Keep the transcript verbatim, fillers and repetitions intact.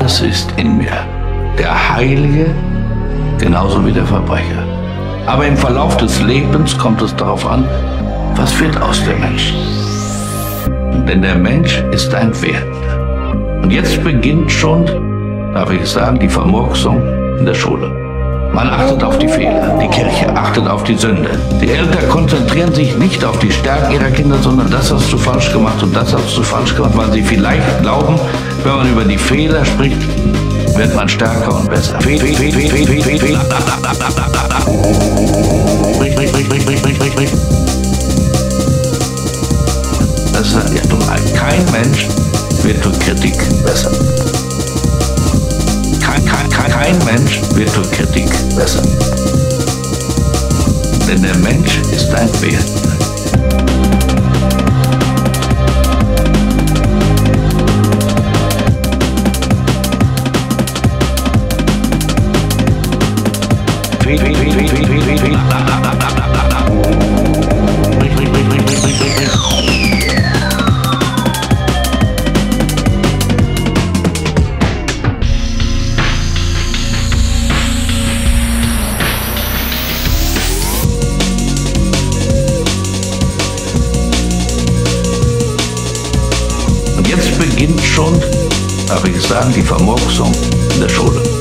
Alles ist in mir. Der Heilige genauso wie der Verbrecher. Aber im Verlauf des Lebens kommt es darauf an, was wird aus dem Menschen. Denn der Mensch ist ein Wert. Und jetzt beginnt schon, darf ich sagen, die Vermurksung in der Schule. Man achtet auf die Fehler, die Kirche achtet auf die Sünde. Die Eltern konzentrieren sich nicht auf die Stärken ihrer Kinder, sondern das hast du falsch gemacht und das hast du falsch gemacht, weil sie vielleicht glauben, wenn man über die Fehler spricht, wird man stärker und besser. Fe fe fe fe fe fe fe fe Das ist ja dumm. Kein Mensch wird durch Kritik besser. Kein, kein, kein, kein Mensch wird durch Kritik besser. Denn der Mensch ist ein Wert. Und jetzt beginnt schon, darf ich sagen, die Vermurksung in der Schule.